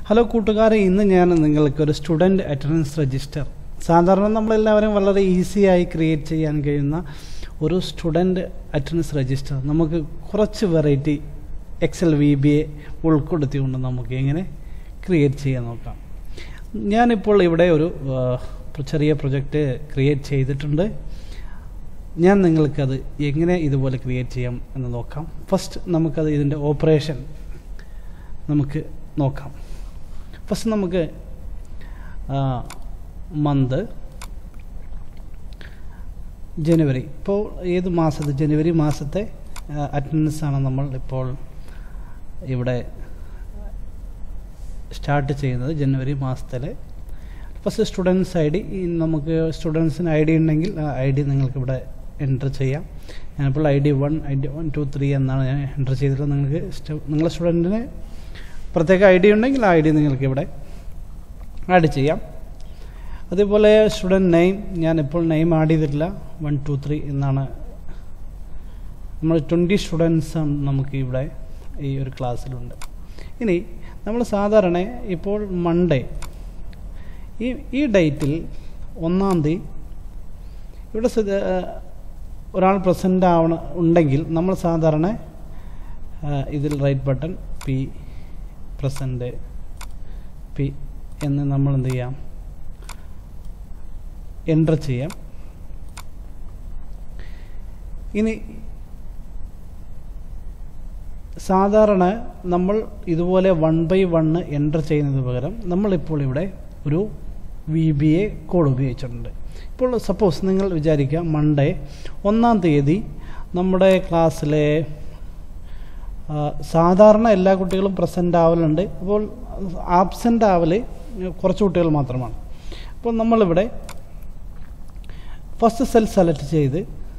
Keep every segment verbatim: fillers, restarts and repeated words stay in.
Hello കൂട്ടുകാരെ, ഇന്ന് ഞാൻ നിങ്ങൾക്ക് ഒരു സ്റ്റുഡൻറ്റ് അറ്റൻഡൻസ് രജിസ്റ്റർ, സാധാരണ നമ്മളെല്ലാവരും വളരെ ഈസിയായി ക്രിയേറ്റ് ചെയ്യാൻ കഴിയുന്ന ഒരു സ്റ്റുഡൻറ്റ് അറ്റൻഡൻസ് രജിസ്റ്റർ നമുക്ക് കുറച്ച് variety Excel V B A ഉൾപ്പെടുത്തിക്കൊണ്ട് നമുക്ക് എങ്ങനെ ക്രിയേറ്റ് ചെയ്യാൻ നോക്കാം. ഞാനിപ്പോൾ ഇവിടെ ഒരു ചെറിയ പ്രൊജക്റ്റ് ക്രിയേറ്റ് ചെയ്തിട്ടുണ്ട്. ഞാൻ നിങ്ങൾക്കത് എങ്ങനെ ഇതുപോലെ ക്രിയേറ്റ് ചെയ്യാം എന്ന് നോക്കാം. ഫസ്റ്റ് നമുക്കത് ഇതിൻ്റെ ഓപ്പറേഷൻ നമുക്ക് നോക്കാം. ഫസ്റ്റ് നമുക്ക് മന്ത് ജനുവരി, ഇപ്പോൾ ഏത് മാസത്തെ ജനുവരി മാസത്തെ അറ്റൻഡൻസ് ആണ് നമ്മൾ ഇപ്പോൾ ഇവിടെ സ്റ്റാർട്ട് ചെയ്യുന്നത്. ജനുവരി മാസത്തിലെ ഫസ്റ്റ് സ്റ്റുഡൻസ് ഐ ഡി, നമുക്ക് സ്റ്റുഡൻസിന് ഐ ഡി ഉണ്ടെങ്കിൽ ആ ഐ ഡി നിങ്ങൾക്ക് ഇവിടെ എൻ്റർ ചെയ്യാം. ഞാനിപ്പോൾ I D one I D one two three എന്നാണ് ഞാൻ എൻ്റർ ചെയ്തിട്ടുള്ളത്. നിങ്ങൾക്ക് നിങ്ങളുടെ സ്റ്റുഡൻറ്റിന് പ്രത്യേക ഐ ഡി ഉണ്ടെങ്കിൽ ആ ഐ ഡി നിങ്ങൾക്ക് ഇവിടെ ആഡ് ചെയ്യാം. അതേപോലെ സ്റ്റുഡൻറ്റ് നെയിം, ഞാനിപ്പോൾ നെയിം ആഡ് ചെയ്തിട്ടില്ല, വൺ ടു ത്രീ എന്നാണ്. നമ്മൾ ട്വൻറ്റി സ്റ്റുഡൻസ് നമുക്ക് ഇവിടെ ഈ ഒരു ക്ലാസ്സിലുണ്ട്. ഇനി നമ്മൾ സാധാരണ ഇപ്പോൾ മൺഡേ ഈ ഈ ഡേറ്റിൽ ഒന്നാം തീയതി ഇവിടെ ഒരാൾ പ്രസൻ്റ് ആവണ ഉണ്ടെങ്കിൽ നമ്മൾ സാധാരണ ഇതിൽ right button P present P എന്ന് നമ്മൾ എന്ത് ചെയ്യാം, എൻ്റർ ചെയ്യാം. ഇനി സാധാരണ നമ്മൾ ഇതുപോലെ വൺ ബൈ വണ്ണ് എൻ്റർ ചെയ്യുന്നതിന് പകരം നമ്മളിപ്പോൾ ഇവിടെ ഒരു വി ബി എ കോഡ് ഉപയോഗിച്ചിട്ടുണ്ട്. ഇപ്പോൾ സപ്പോസ് നിങ്ങൾ വിചാരിക്കുക മൺഡേ ഒന്നാം തീയതി നമ്മുടെ ക്ലാസ്സിലെ സാധാരണ എല്ലാ കുട്ടികളും പ്രസൻ്റ് ആവലുണ്ട്. അപ്പോൾ ആബ്സെൻ്റ് ആവൽ കുറച്ച് കുട്ടികൾ മാത്രമാണ്. അപ്പോൾ നമ്മളിവിടെ ഫസ്റ്റ് സെൽ സെലക്ട് ചെയ്ത്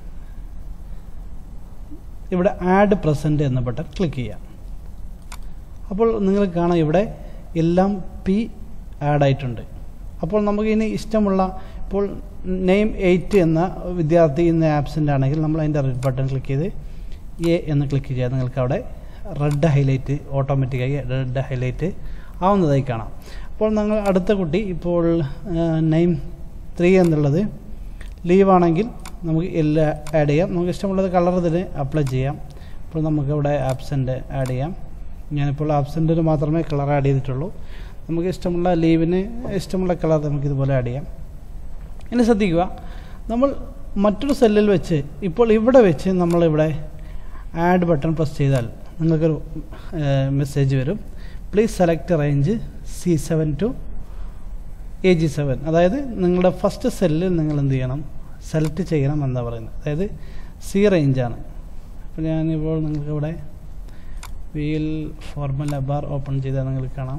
ഇവിടെ ആഡ് പ്രസൻറ്റ് എന്ന ബട്ടൺ ക്ലിക്ക് ചെയ്യാം. അപ്പോൾ നിങ്ങൾക്ക് കാണാം ഇവിടെ എല്ലാം പി ആഡ് ആയിട്ടുണ്ട്. അപ്പോൾ നമുക്ക് ഇനി ഇഷ്ടമുള്ള, ഇപ്പോൾ നെയിം എയ്റ്റ് എന്ന വിദ്യാർത്ഥി ഇന്ന് ആബ്സെൻ്റ് ആണെങ്കിൽ നമ്മൾ അതിൻ്റെ റെഡ് ബട്ടൺ ക്ലിക്ക് ചെയ്ത് എ എന്ന് ക്ലിക്ക് ചെയ്യാം. നിങ്ങൾക്ക് അവിടെ റെഡ് ഹൈലൈറ്റ് ഓട്ടോമാറ്റിക്കായി റെഡ് ഹൈലൈറ്റ് ആവുന്നതായി കാണാം. അപ്പോൾ നിങ്ങൾ അടുത്ത കുട്ടി ഇപ്പോൾ നെയിം ത്രീ എന്നുള്ളത് ലീവാണെങ്കിൽ നമുക്ക് എല്ലാം ആഡ് ചെയ്യാം. നമുക്ക് ഇഷ്ടമുള്ളത് കളർ ഇതിന് അപ്ലൈ ചെയ്യാം. ഇപ്പോൾ നമുക്കിവിടെ ആബ്സെൻ്റ് ആഡ് ചെയ്യാം. ഞാനിപ്പോൾ ആബ്സെൻറ്റിന് മാത്രമേ കളർ ആഡ് ചെയ്തിട്ടുള്ളൂ. നമുക്ക് ഇഷ്ടമുള്ള ലീവിന് ഇഷ്ടമുള്ള കളർ നമുക്ക് ഇതുപോലെ ആഡ് ചെയ്യാം. ഇനി ശ്രദ്ധിക്കുക, നമ്മൾ മറ്റൊരു സെല്ലിൽ വെച്ച് ഇപ്പോൾ ഇവിടെ വെച്ച് നമ്മളിവിടെ ആഡ് ബട്ടൺ പ്രസ് ചെയ്താൽ നിങ്ങൾക്കൊരു മെസ്സേജ് വരും, please select range C seven to A G seven. അതായത് നിങ്ങളുടെ ഫസ്റ്റ് സെല്ലിൽ നിങ്ങൾ എന്ത് ചെയ്യണം, സെലക്ട് ചെയ്യണം എന്താ പറയുന്നത്. അതായത് സി റേഞ്ചാണ്. അപ്പോൾ ഞാനിപ്പോൾ നിങ്ങൾക്കിവിടെ വീൽ ഫോർമുല ബാർ ഓപ്പൺ ചെയ്താൽ നിങ്ങൾക്ക് കാണാം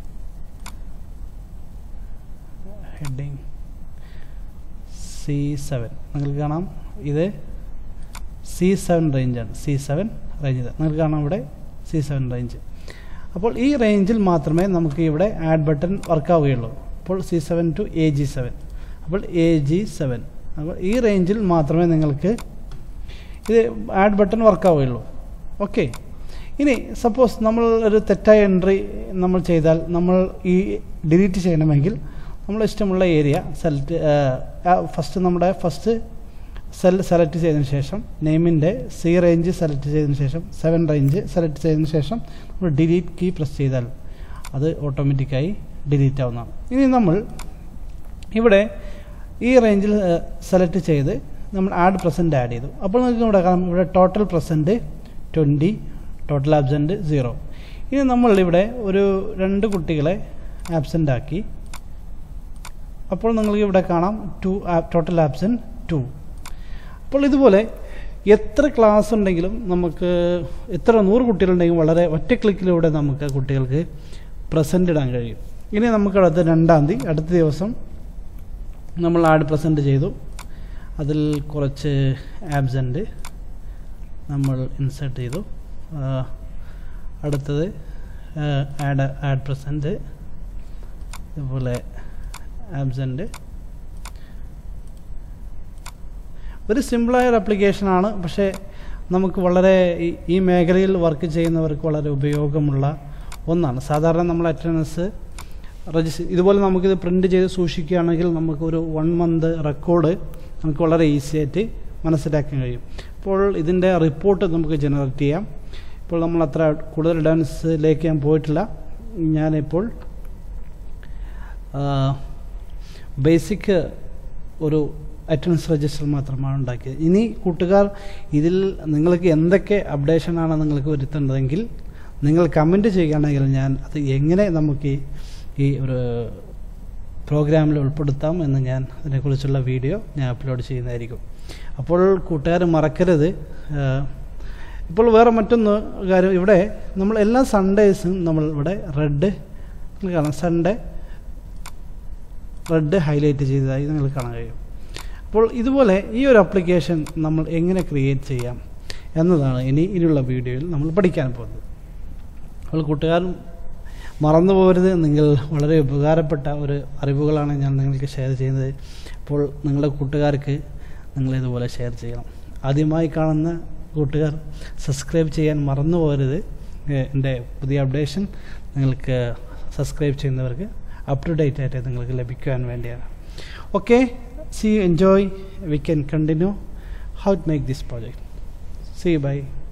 ഹെഡിങ് സി സെവൻ നിങ്ങൾക്ക് കാണാം. ഇത് സി സെവൻ റേഞ്ചാണ്. സി സെവൻ റേഞ്ച് നിങ്ങൾക്ക് കാണാം ഇവിടെ സി സെവൻ റേഞ്ച്. അപ്പോൾ ഈ റേഞ്ചിൽ മാത്രമേ നമുക്ക് ഇവിടെ ആഡ് ബട്ടൺ വർക്കാവുകയുള്ളൂ. അപ്പോൾ C seven to A G seven, അപ്പോൾ എ ജി സെവൻ, അപ്പോൾ ഈ റേഞ്ചിൽ മാത്രമേ നിങ്ങൾക്ക് ഇത് ആഡ് ബട്ടൺ വർക്കാവുകയുള്ളൂ. ഓക്കെ. ഇനി സപ്പോസ് നമ്മൾ ഒരു തെറ്റായ എൻട്രി നമ്മൾ ചെയ്താൽ നമ്മൾ ഈ ഡിലീറ്റ് ചെയ്യണമെങ്കിൽ നമ്മൾ ഇഷ്ടമുള്ള ഏരിയ സെലക്ട് ഫസ്റ്റ് നമ്മുടെ ഫസ്റ്റ് സെൽ സെലക്ട് ചെയ്തതിന് ശേഷം നെയിമിൻ്റെ സി റേഞ്ച് സെലക്ട് ചെയ്തതിന് ശേഷം സെവൻ റേഞ്ച് സെലക്ട് ചെയ്തതിന് ശേഷം നമ്മൾ ഡിലീറ്റ് കീ പ്രസ് ചെയ്താൽ അത് ഓട്ടോമാറ്റിക്കായി ഡിലീറ്റ് ആവുന്നതാണ്. ഇനി നമ്മൾ ഇവിടെ ഈ റേഞ്ചിൽ സെലക്ട് ചെയ്ത് നമ്മൾ ആഡ് പ്രസൻറ്റ് ആഡ് ചെയ്തു. അപ്പോൾ നിങ്ങൾക്ക് ഇവിടെ കാണാം ഇവിടെ total present twenty, total absent zero. ഇനി നമ്മളിവിടെ ഒരു രണ്ട് കുട്ടികളെ ആബ്സെൻ്റ് ആക്കി. അപ്പോൾ നിങ്ങൾക്ക് ഇവിടെ കാണാം ടു ടോട്ടൽ ആബ്സെൻറ്റ് ടു. അപ്പോൾ ഇതുപോലെ എത്ര ക്ലാസ് ഉണ്ടെങ്കിലും നമുക്ക് എത്ര നൂറ് കുട്ടികളുണ്ടെങ്കിലും വളരെ ഒറ്റ ക്ലിക്കിലൂടെ നമുക്ക് കുട്ടികൾക്ക് പ്രസൻറ്റ് ഇടാൻ കഴിയും. ഇനി നമുക്ക് അടുത്ത രണ്ടാം തീയതി അടുത്ത ദിവസം നമ്മൾ ആഡ് പ്രസൻറ്റ് ചെയ്തു. അതിൽ കുറച്ച് ആബ്സെൻറ്റ് നമ്മൾ ഇൻസേർട്ട് ചെയ്തു. അടുത്തത് ആഡ് ആഡ് പ്രസൻറ്റ്, ഇതുപോലെ ആബ്സെൻറ്റ്. ഒരു സിമ്പിളായൊരു ആപ്ലിക്കേഷനാണ്, പക്ഷേ നമുക്ക് വളരെ ഈ മേഖലയിൽ വർക്ക് ചെയ്യുന്നവർക്ക് വളരെ ഉപയോഗമുള്ള ഒന്നാണ്. സാധാരണ നമ്മൾ അറ്റൻഡൻസ് രജിസ്റ്റർ ഇതുപോലെ നമുക്കിത് പ്രിൻറ്റ് ചെയ്ത് സൂക്ഷിക്കുകയാണെങ്കിൽ നമുക്കൊരു വൺ മന്ത് റെക്കോർഡ് നമുക്ക് വളരെ ഈസി ആയിട്ട് മനസ്സിലാക്കാൻ കഴിയും. ഇപ്പോൾ ഇതിൻ്റെ റിപ്പോർട്ട് നമുക്ക് ജനറേറ്റ് ചെയ്യാം. ഇപ്പോൾ നമ്മൾ അത്ര കൂടുതൽ ഡാൻസിലേക്ക് ഞാൻ പോയിട്ടില്ല. ഞാനിപ്പോൾ ബേസിക് ഒരു അറ്റൻഡൻസ് രജിസ്റ്റർ മാത്രമാണ് ഉണ്ടാക്കിയത്. ഇനി കൂട്ടുകാർ ഇതിൽ നിങ്ങൾക്ക് എന്തൊക്കെ അപ്ഡേഷനാണ് നിങ്ങൾക്ക് വരുത്തേണ്ടതെങ്കിൽ നിങ്ങൾ കമൻറ്റ് ചെയ്യുകയാണെങ്കിൽ ഞാൻ അത് എങ്ങനെ നമുക്ക് ഈ ഒരു പ്രോഗ്രാമിൽ ഉൾപ്പെടുത്താം എന്ന് ഞാൻ അതിനെക്കുറിച്ചുള്ള വീഡിയോ ഞാൻ അപ്ലോഡ് ചെയ്യുന്നതായിരിക്കും. അപ്പോൾ കൂട്ടുകാർ മറക്കരുത്. ഇപ്പോൾ വേറെ മറ്റൊന്ന് കാര്യം, ഇവിടെ നമ്മൾ എല്ലാ സൺഡേസും നമ്മൾ ഇവിടെ റെഡ് കാണാം, സൺഡേ റെഡ് ഹൈലൈറ്റ് ചെയ്തതായി നിങ്ങൾ കാണാൻ കഴിയും. അപ്പോൾ ഇതുപോലെ ഈ ഒരു ആപ്ലിക്കേഷൻ നമ്മൾ എങ്ങനെ ക്രിയേറ്റ് ചെയ്യാം എന്നതാണ് ഇനി ഇനിയുള്ള വീഡിയോയിൽ നമ്മൾ പഠിക്കാൻ പോകുന്നത്. അപ്പോൾ കൂട്ടുകാർ മറന്നു പോകരുത്. നിങ്ങൾ വളരെ ഉപകാരപ്പെട്ട ഒരു അറിവുകളാണ് ഞാൻ നിങ്ങൾക്ക് ഷെയർ ചെയ്യുന്നത്. അപ്പോൾ നിങ്ങളുടെ കൂട്ടുകാർക്ക് നിങ്ങളിതുപോലെ ഷെയർ ചെയ്യണം. ആദ്യമായി കാണുന്ന കൂട്ടുകാർ സബ്സ്ക്രൈബ് ചെയ്യാൻ മറന്നു പോകരുത്. എൻ്റെ പുതിയ അപ്ഡേഷൻ നിങ്ങൾക്ക് സബ്സ്ക്രൈബ് ചെയ്യുന്നവർക്ക് അപ് ടു ഡേറ്റ് ആയിട്ട് നിങ്ങൾക്ക് ലഭിക്കുവാൻ വേണ്ടിയാണ്. Okay, see you, enjoy. We can continue how to make this project. See you, bye.